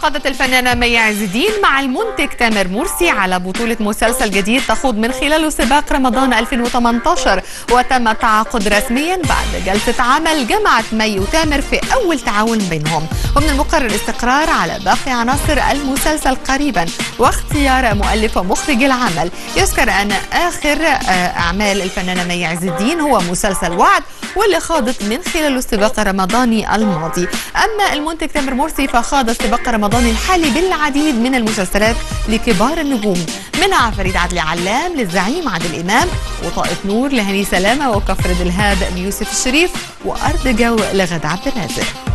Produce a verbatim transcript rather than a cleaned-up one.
خاضت الفنانة مي عز الدين مع المنتج تامر مرسي على بطولة مسلسل جديد تخوض من خلاله سباق رمضان ألفين وثمانية عشر، وتم التعاقد رسميا بعد جلسة عمل جمعت مي وتامر في أول تعاون بينهم. ومن المقرر الاستقرار على باقي عناصر المسلسل قريبا واختيار مؤلف ومخرج العمل. يذكر أن آخر أعمال الفنانة مي عز الدين هو مسلسل وعد، واللي خاضت من خلاله السباق الرمضاني الماضي. أما المنتج تامر مرسي فخاض السباق الرمضاني الحالي بالعديد من المسلسلات لكبار النجوم، منها فريد عدلي علام للزعيم عادل إمام، وطائف نور لهني سلامة، وكفر دلهاب ليوسف الشريف، وأرض جو لغادة عبد الرازق.